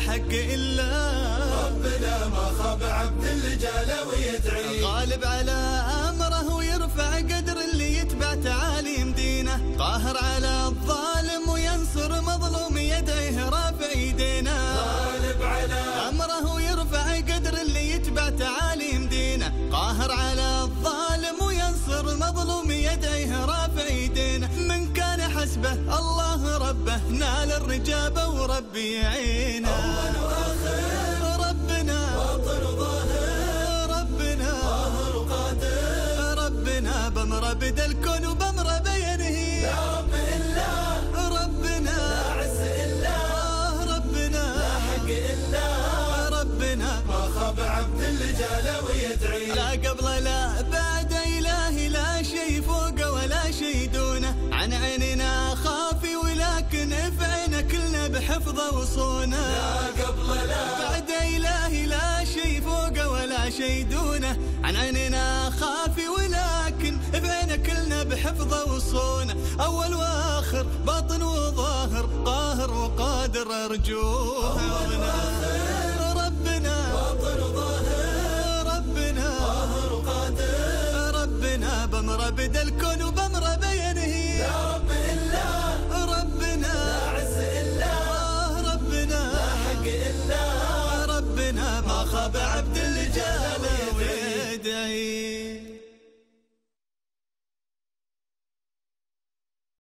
حق إلا ربنا ما خاب عبد اللي جاله ويدعي، غالب على أمره ويرفع قدر اللي يتبع تعاليم دينه، قاهر على الظالم وينصر مظلوم يدعيه رافع يدينه، غالب على أمره ويرفع قدر اللي يتبع تعاليم دينه، قاهر على الظالم وينصر مظلوم يدعيه رافع يدينه، من كان حسبه الله ربه نال الرجابة وربي يعينه، أول وآخر ربنا باطن وظاهر، ربنا قاهر وقادر، ربنا بأمره بدا الكون وبأمره بينهي، لا رب إلا ربنا لا عز إلا ربنا لا حق إلا ربنا ما خاب عبد اللي جاله ويدعي، لا قبل لا بعد إلهي لا شي فوق ولا شي دونه، عن عيننا خافي ولكن في عينه كلنا بحفظه وصونه، لا قبل لا بعد إلهي لا شي فوق ولا شي دونه، عن عيننا خافي ولكن في عينه كلنا بحفظه وصونه، أول وآخر باطن وظاهر قاهر وقادر أرجوه، ربنا باطن وظاهر، ربنا قاهر وقادر، ربنا بأمره بدا الكون